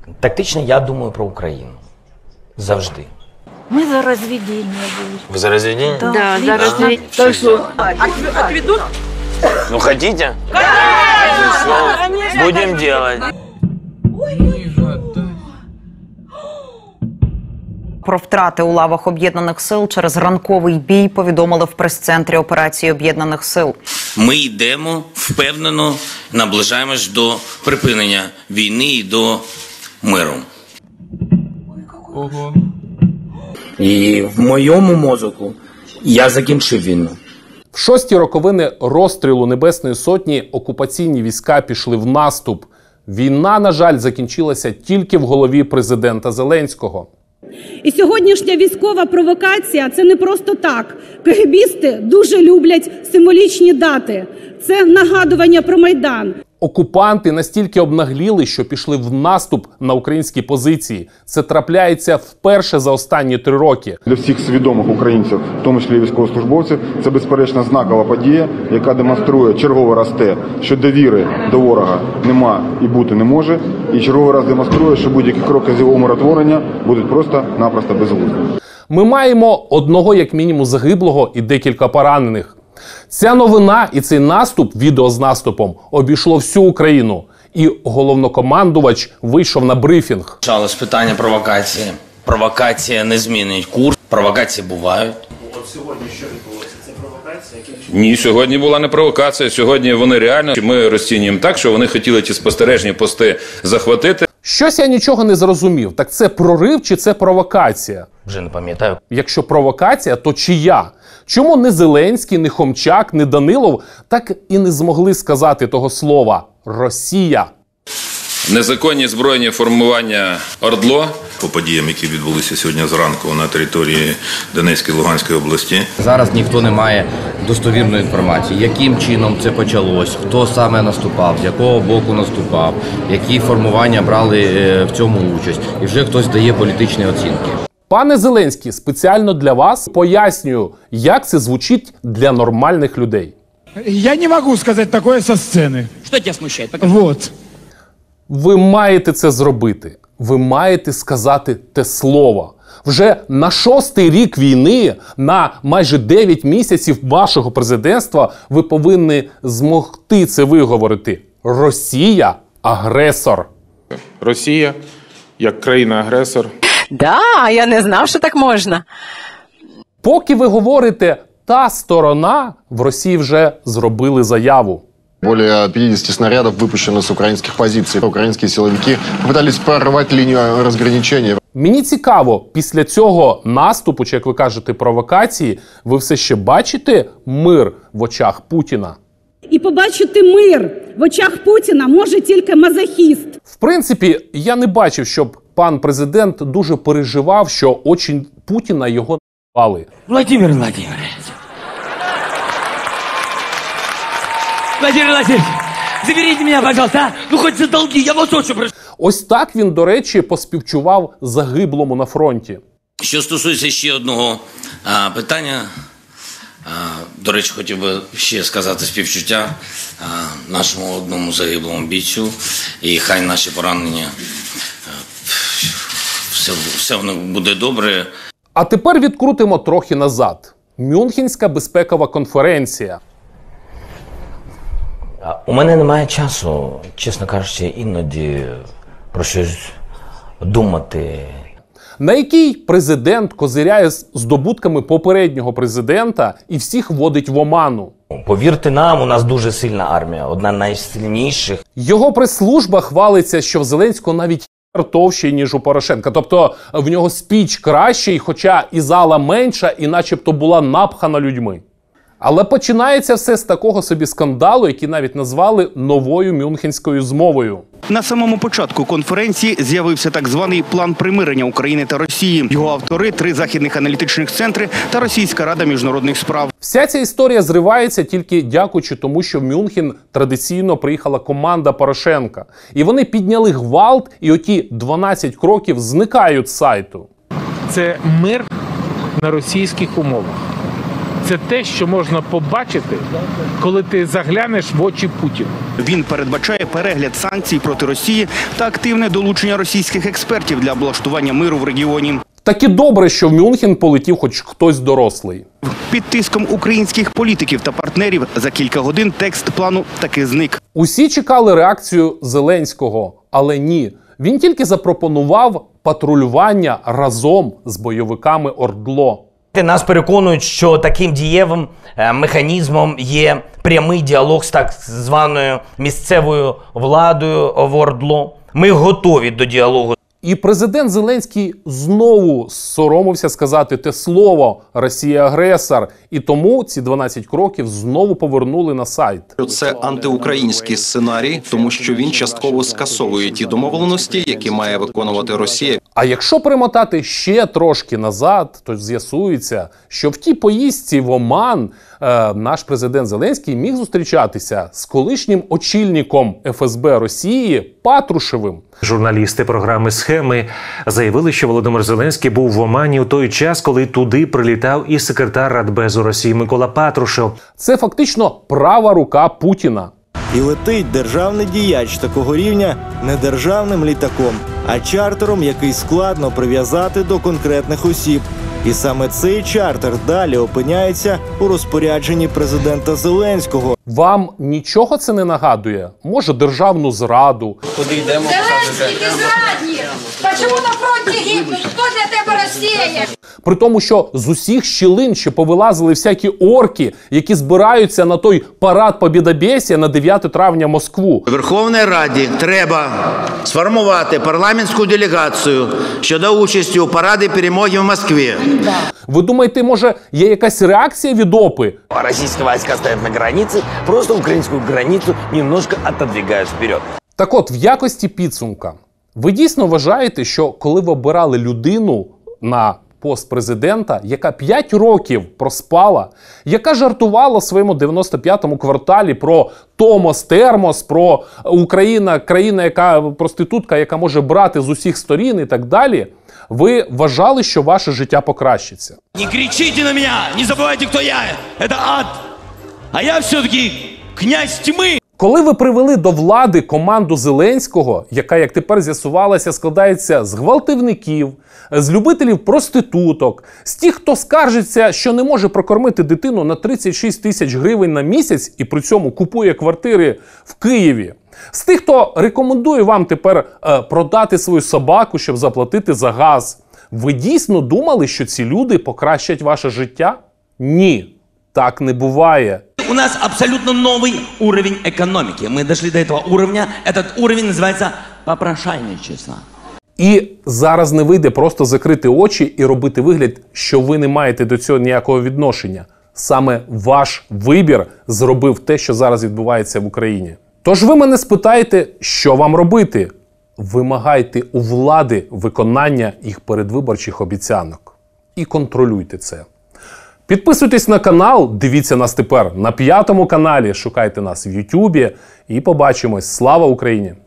Тактично я думаю про Україну. Завжди. Мы за разведение будем. Вы за разведение? Да, за разведение. Так что? Отведут? Ну, хотите? Конечно! Будем делать. Про втрати у лавах Об'єднаних сил через ранковий бій повідомили в прес-центрі операції Об'єднаних сил. Ми йдемо впевнено, наближаємось до припинення війни і до миру. Ого. І в моєму мозку я закінчив війну. В 6-ті роковини розстрілу Небесної Сотні окупаційні війська пішли в наступ. Війна, на жаль, закінчилася тільки в голові президента Зеленського. І сьогоднішня військова провокація – це не просто так. КГБісти дуже люблять символічні дати. Це нагадування про Майдан. Окупанти настільки обнагліли, що пішли в наступ на українські позиції. Це трапляється вперше за останні 3 роки. Для всіх свідомих українців, в тому числі військовослужбовців, це безперечно знакова подія, яка демонструє черговий раз те, що довіри до ворога нема і бути не може, і черговий раз демонструє, що будь-які кроки з його умиротворення будуть просто-напросто безглуздими. Ми маємо одного, як мінімум, загиблого і декілька поранених. Ця новина і цей наступ, відео з наступом, обійшло всю Україну. І головнокомандувач вийшов на брифінг. Почалось питання провокації. Провокація не змінить курс. Провокації бувають. От сьогодні що відбулося? Це провокація? Ні, сьогодні була не провокація. Сьогодні вони реально, ми розцінюємо так, що вони хотіли ті спостережні пости захватити. Щось я нічого не зрозумів. Так це прорив чи це провокація? Вже не пам'ятаю. Якщо провокація, то чия? Чому не Зеленський, не Хомчак, не Данилов так і не змогли сказати того слова «Росія»? Незаконні збройні формування ОРДЛО. По подіям, які відбулися сьогодні зранку на території Донецької і Луганської області. Зараз ніхто не має достовірної інформації, яким чином це почалось, хто саме наступав, з якого боку наступав, які формування брали в цьому участь. І вже хтось дає політичні оцінки. Пане Зеленський, спеціально для вас пояснюю, як це звучить для нормальних людей. Я не можу сказати таке зі сцени. Що тебе смущає? Вот. Ви маєте це зробити. Ви маєте сказати те слово. Вже на 6-й рік війни, на майже 9 місяців вашого президентства, ви повинні змогти це виговорити. Росія – агресор. Росія як країна-агресор. Да, я не знав, що так можна. Поки ви говорите «та сторона», в Росії вже зробили заяву. Более 50 снарядов выпущено с украинских позиций. Украинские силовики пытались прорвать линию разграничения. Мені цікаво, після цього наступу, чи, як ви кажете, провокації, ви все ще бачите мир в очах Путіна? І побачити мир в очах Путіна може тільки мазохіст. В принципі, я не бачив, щоб пан президент дуже переживав, що очі Путіна його не***ли. Владимир Владимирович. Владимир Владимирович, заберите меня, пожалуйста, а? Ну хоть за долги, я вас очень прошу. Ось так він, до речі, поспівчував загиблому на фронті. Що стосується ще одного питання, до речі, хотів би ще сказати співчуття нашому одному загиблому бійцю, і хай наші поранення, все воно буде добре. А тепер відкрутимо трохи назад. Мюнхенська безпекова конференція. У мене немає часу, чесно кажучи, іноді про щось думати. На який президент козиряє з здобутками попереднього президента і всіх вводить в оману. Повірте нам, у нас дуже сильна армія, одна з найсильніших. Його прес-служба хвалиться, що в Зеленського навіть товщий, ніж у Порошенка. Тобто в нього спіч кращий, хоча і зала менша, і начебто була напхана людьми. Але починається все з такого собі скандалу, який навіть назвали новою мюнхенською змовою. На самому початку конференції з'явився так званий план примирення України та Росії. Його автори – 3 західних аналітичних центри та Російська рада міжнародних справ. Вся ця історія зривається тільки дякуючи тому, що в Мюнхен традиційно приїхала команда Порошенка. І вони підняли гвалт, і оті 12 кроків зникають з сайту. Це мир на російських умовах. це те, що можна побачити, коли ти заглянеш в очі Путіну. Він передбачає перегляд санкцій проти Росії та активне долучення російських експертів для облаштування миру в регіоні. Так і добре, що в Мюнхен полетів хоч хтось дорослий. Під тиском українських політиків та партнерів за кілька годин текст плану таки зник. Усі чекали реакцію Зеленського, але ні. Він тільки запропонував патрулювання разом з бойовиками ОРДЛО. Нас переконують, що таким дієвим механізмом є прямий діалог з так званою місцевою владою в ОРДЛО. Ми готові до діалогу. І президент Зеленський знову соромився сказати те слово «Росія агресор». І тому ці 12 кроків знову повернули на сайт. Це антиукраїнський сценарій, тому що він частково скасовує ті домовленості, які має виконувати Росія. А якщо перемотати ще трошки назад, то з'ясується, що в тій поїздці в Оман наш президент Зеленський міг зустрічатися з колишнім очільником ФСБ Росії Патрушевим. Журналісти програми «Схеми» заявили, що Володимир Зеленський був в Омані у той час, коли туди прилітав і секретар Радбезу Росії Микола Патрушев. Це фактично права рука Путіна. І летить державний діяч такого рівня не державним літаком, а чартером, який складно прив'язати до конкретних осіб. І саме цей чартер далі опиняється у розпорядженні президента Зеленського. Вам нічого це не нагадує? Може, державну зраду? Куди йдемо? Зеленський, ти зрадник! Чому на фронті гибнуть? Хто для тебе Росія? При тому, що з усіх щілин ще повилазили всякі орки, які збираються на той парад Побєдобєсія на 9 травня в Москву. Верховній Раді треба сформувати парламентську делегацію щодо участі у параді перемоги в Москві. Ви думаєте, може, є якась реакція від ОПИ? Российские войска стоят на границе, просто украинскую границу немножко отодвигают вперед. Так от, в якості підсумка, ви дійсно вважаєте, що коли ви обирали людину на пост президента, яка 5 років проспала, яка жартувала в своєму 95-му кварталі про Томос-термос, про Україна, країна, яка проститутка, яка може брати з усіх сторін і так далі, ви вважали, що ваше життя покращиться? Не кричите на меня, не забывайте, кто я. Это ад. А я все-таки князь тьмы. Коли ви привели до влади команду Зеленського, яка, як тепер з'ясувалося, складається з гвалтівників, з любителів проституток, з тих, хто скаржиться, що не може прокормити дитину на 36 тисяч гривень на місяць і при цьому купує квартири в Києві, з тих, хто рекомендує вам тепер продати свою собаку, щоб заплатити за газ, ви дійсно думали, що ці люди покращать ваше життя? Ні, так не буває. У нас абсолютно новый уровень экономики. Мы дошли до этого уровня. Этот уровень называется попрошайничество. І зараз не вийде просто закрити очі і робити вигляд, що ви не маєте до цього ніякого відношення. Саме ваш вибір зробив те, що зараз відбувається в Україні. Тож ви мене спитаєте, що вам робити? Вимагайте у влади виконання їх передвиборчих обіцянок. І контролюйте це. Підписуйтесь на канал, дивіться нас тепер на 5-му каналі, шукайте нас в Ютубі і побачимось. Слава Україні!